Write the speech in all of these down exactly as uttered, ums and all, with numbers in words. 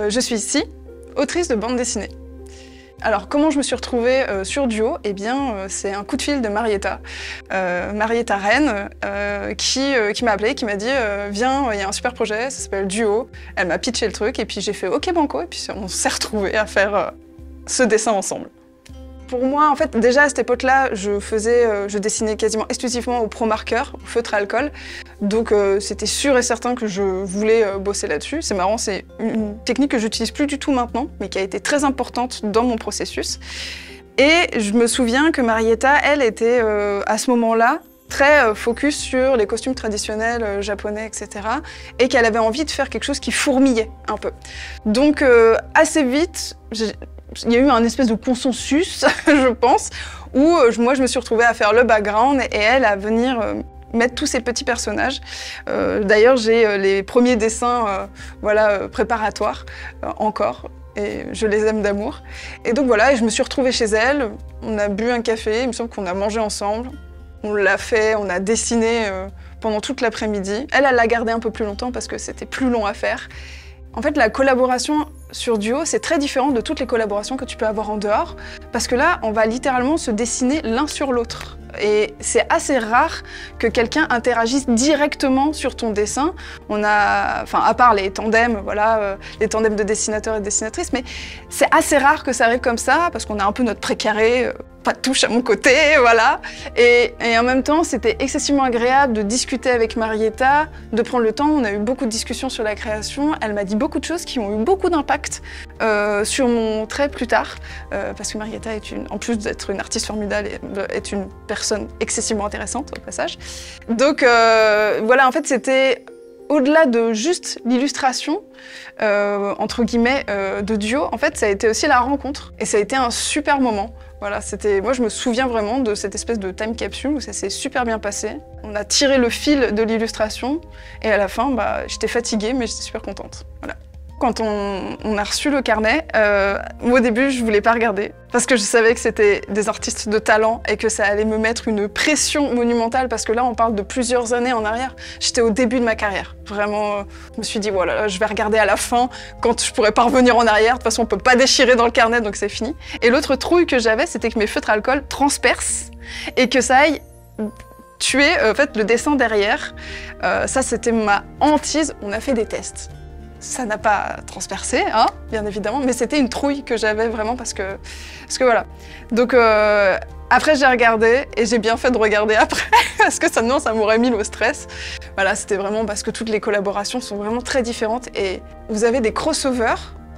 Euh, je suis ici, autrice de bande dessinée. Alors, comment je me suis retrouvée euh, sur Duo? Eh bien, euh, c'est un coup de fil de Marietta, euh, Marietta Rennes, euh, qui, euh, qui m'a appelé, qui m'a dit euh, « Viens, il y a un super projet, ça s'appelle Duo ». Elle m'a pitché le truc, et puis j'ai fait « Ok, banco », et puis on s'est retrouvés à faire euh, ce dessin ensemble. Pour moi, en fait, déjà à cette époque-là, je faisais, euh, je dessinais quasiment exclusivement au pro marqueur, au feutre à alcool. Donc euh, c'était sûr et certain que je voulais euh, bosser là-dessus. C'est marrant, c'est une technique que j'utilise plus du tout maintenant, mais qui a été très importante dans mon processus. Et je me souviens que Marietta, elle, était euh, à ce moment-là très euh, focus sur les costumes traditionnels euh, japonais, et cetera. Et qu'elle avait envie de faire quelque chose qui fourmillait un peu. Donc euh, assez vite, il y a eu un espèce de consensus, je pense, où euh, moi je me suis retrouvée à faire le background et elle à venir euh, mettre tous ces petits personnages. Euh, D'ailleurs, j'ai euh, les premiers dessins euh, voilà, euh, préparatoires, euh, encore, et je les aime d'amour. Et donc voilà, et je me suis retrouvée chez elle, on a bu un café, il me semble qu'on a mangé ensemble, on l'a fait, on a dessiné euh, pendant toute l'après-midi. Elle, elle l'a gardé un peu plus longtemps parce que c'était plus long à faire. En fait, la collaboration sur Duo, c'est très différent de toutes les collaborations que tu peux avoir en dehors, parce que là, on va littéralement se dessiner l'un sur l'autre. Et c'est assez rare que quelqu'un interagisse directement sur ton dessin. On a, enfin, à part les tandems, voilà, euh, les tandems de dessinateurs et de dessinatrices, mais c'est assez rare que ça arrive comme ça, parce qu'on a un peu notre précaré, euh, pas de touche à mon côté, voilà. Et, et en même temps, c'était excessivement agréable de discuter avec Marietta, de prendre le temps. On a eu beaucoup de discussions sur la création. Elle m'a dit beaucoup de choses qui ont eu beaucoup d'impact euh, sur mon trait plus tard, euh, parce que Marietta est une, en plus d'être une artiste formidable, est une personne excessivement intéressante au passage. Donc euh, voilà, en fait, c'était au-delà de juste l'illustration, euh, entre guillemets, euh, de Duo, en fait, ça a été aussi la rencontre. Et ça a été un super moment. Voilà, c'était, moi, je me souviens vraiment de cette espèce de time capsule où ça s'est super bien passé. On a tiré le fil de l'illustration et à la fin, bah, j'étais fatiguée, mais j'étais super contente. Voilà. Quand on, on a reçu le carnet, euh, au début, je voulais pas regarder parce que je savais que c'était des artistes de talent et que ça allait me mettre une pression monumentale parce que là, on parle de plusieurs années en arrière. J'étais au début de ma carrière. Vraiment, euh, je me suis dit, voilà, je vais regarder à la fin quand je pourrai pas revenir en arrière. De toute façon, on peut pas déchirer dans le carnet, donc c'est fini. Et l'autre trouille que j'avais, c'était que mes feutres à alcool transpercent et que ça aille tuer euh, en fait, le dessin derrière. Euh, ça, c'était ma hantise. On a fait des tests. Ça n'a pas transpercé, hein, bien évidemment, mais c'était une trouille que j'avais vraiment parce que, parce que voilà. Donc euh, après j'ai regardé et j'ai bien fait de regarder après parce que sinon ça m'aurait mis le stress. Voilà, c'était vraiment parce que toutes les collaborations sont vraiment très différentes et vous avez des crossovers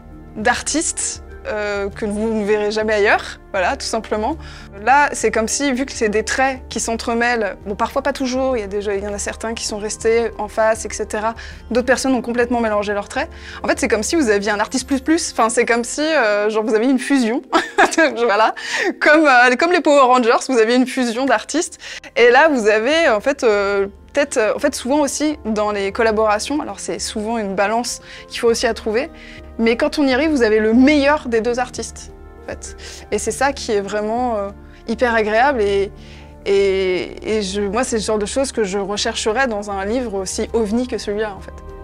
d'artistes euh, que vous ne verrez jamais ailleurs, voilà, tout simplement. Là, c'est comme si, vu que c'est des traits qui s'entremêlent, bon, parfois pas toujours, il y a déjà, il y en a certains qui sont restés en face, et cetera. D'autres personnes ont complètement mélangé leurs traits. En fait, c'est comme si vous aviez un artiste plus plus, enfin, c'est comme si, euh, genre, vous aviez une fusion, voilà, comme, euh, comme les Power Rangers, vous aviez une fusion d'artistes. Et là, vous avez, en fait, euh, peut-être, en fait, souvent aussi, dans les collaborations, alors c'est souvent une balance qu'il faut aussi à trouver, mais quand on y arrive, vous avez le meilleur des deux artistes, en fait. Et c'est ça qui est vraiment euh, hyper agréable et, et, et je, moi, c'est le genre de choses que je rechercherais dans un livre aussi ovni que celui-là, en fait.